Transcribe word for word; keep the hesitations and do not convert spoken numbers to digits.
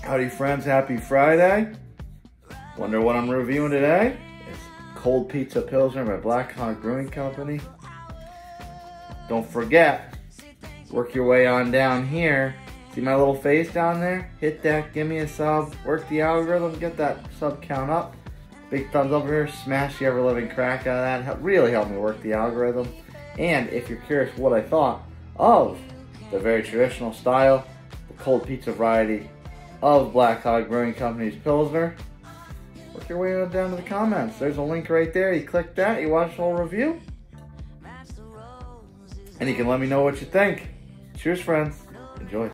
Howdy friends, happy Friday. Wonder what I'm reviewing today? It's Cold Pizza Pilsner by Black Hog Brewing Company. Don't forget, work your way on down here. See my little face down there? Hit that, give me a sub, work the algorithm, get that sub count up. Big thumbs up here, smash the ever living crack out of that. Help, really help me work the algorithm. And if you're curious what I thought of the very traditional style, the cold pizza variety of Black Hog Brewing Company's Pilsner, work your way on down to the comments. There's a link right there. You click that, you watch the whole review, and you can let me know what you think. Cheers, friends. Enjoy.